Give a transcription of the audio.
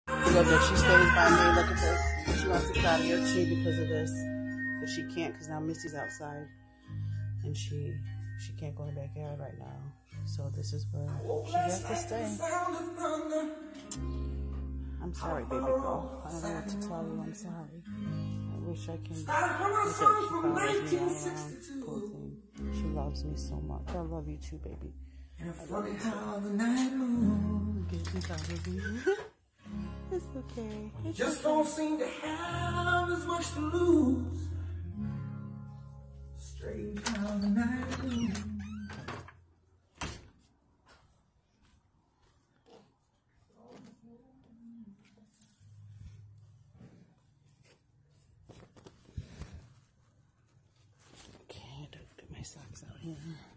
Look at, she stays by me. Look at this. She wants to get out of here too because of this. But she can't because now Missy's outside. And she can't go in the backyard right now. So this is where she has to stay. I'm sorry, baby girl. I don't know what to tell you. I'm sorry. I wish I can. Look at, she follows me all around. Poor thing. She loves me so much. I love you too, baby. I love you too. It's okay. It's just okay. Don't seem to have as much to lose. Strange how the night moves. Okay, I don't get my socks out here.